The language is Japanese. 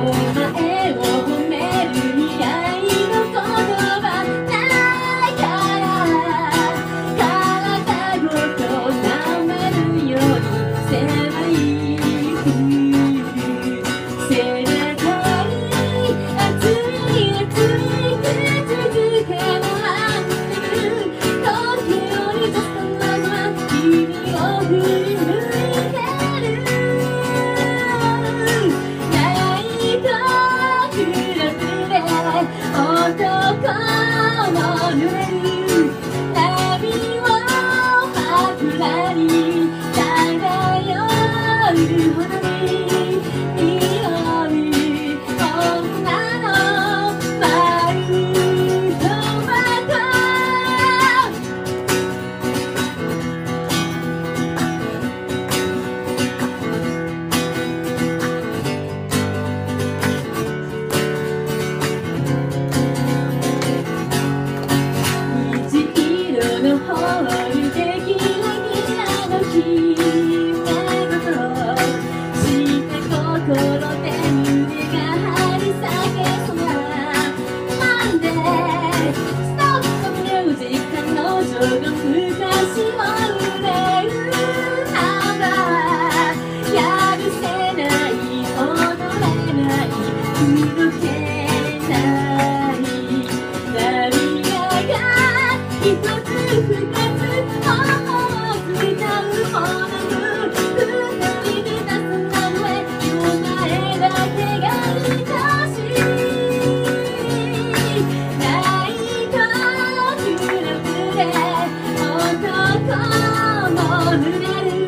前を褒める未来の言葉ないから体ごと舐めるように狭い背中に熱い熱い口づけのハンドル時折とそのまま君を振り向いてるライトクラブで男も濡れる波を枕に漂うほどに匂う女のマウトマト虹色のホールでキラキラの姫ごとして心で胸が張り裂けそうな Monday Stop the music 彼女が昔を憂うならやるせない踊れない動けない涙が一つ二つ思い歌うもの二人で出すランウェイお前だけが愛しいライトクラブで男も濡れる